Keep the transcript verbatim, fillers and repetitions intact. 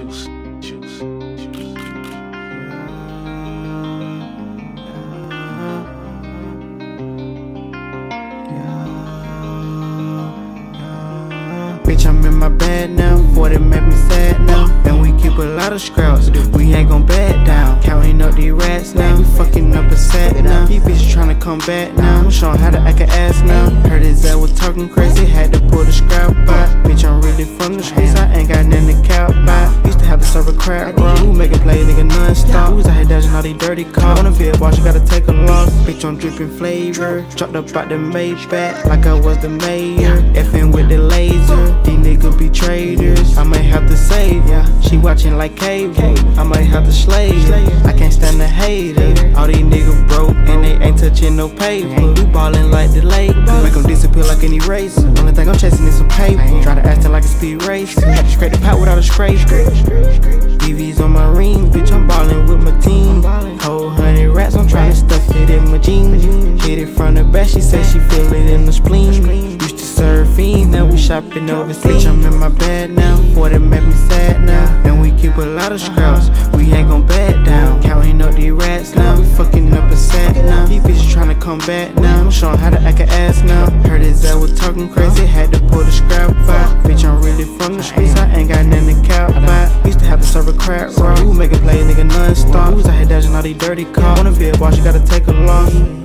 juice, juice, juice. Bitch, I'm in my bed now, forty make me sad now. And we keep a lot of scraps, we ain't gon' back down. Counting up these rats now, we fucking up a set now. These bitches tryna come back now, I'm showing how to act a ass now. Heard his ass was talking crazy, had to pull the scrap out. Bitch, I'm really from the streets, I ain't got nothing to cap about. Used to have to serve a crap, bro. Who making play, nigga, non-stop. Who's out here dodging all these dirty cars? On a vid watch, you gotta take a loss. Bitch, I'm dripping flavor, dropped up out the Maybach like I was the mayor. Effing with the laser, these niggas be traitors. I might have to save ya. She watching like cable, I might have to slave ya. I can't stand the hater. All these niggas broke and they ain't touching no paper. We ballin' like the Lakers, make them disappear like an eraser. Only thing I'm chasing is some paper. Try to act like a speed race, had to scrape the pot without a scrape. D Vs on my ring, bitch, I'm ballin' with my team. Whole hundred rats, I'm tryna stuff it in my jeans. Hit it from the back, she say she feel it in the spleen. Used to serve fiends, now we shopping overseas. Bitch, I'm in my bed now, forty make me sad now. And we keep a lot of scraps, we ain't gon' back down. Counting up these rats now, we fucking up a set now. These bitches tryna come back now, I'm showing how to act a ass now. Heard his ass was talking crazy, had to pull the scrap out. Bitch, I'm really from the streets, I ain't got nothing to cap about. Used to have to serve a crack roll, who making play, nigga, non-stop. Who's out here dodging all these dirty cars? On a vid watch, you gotta take a loss.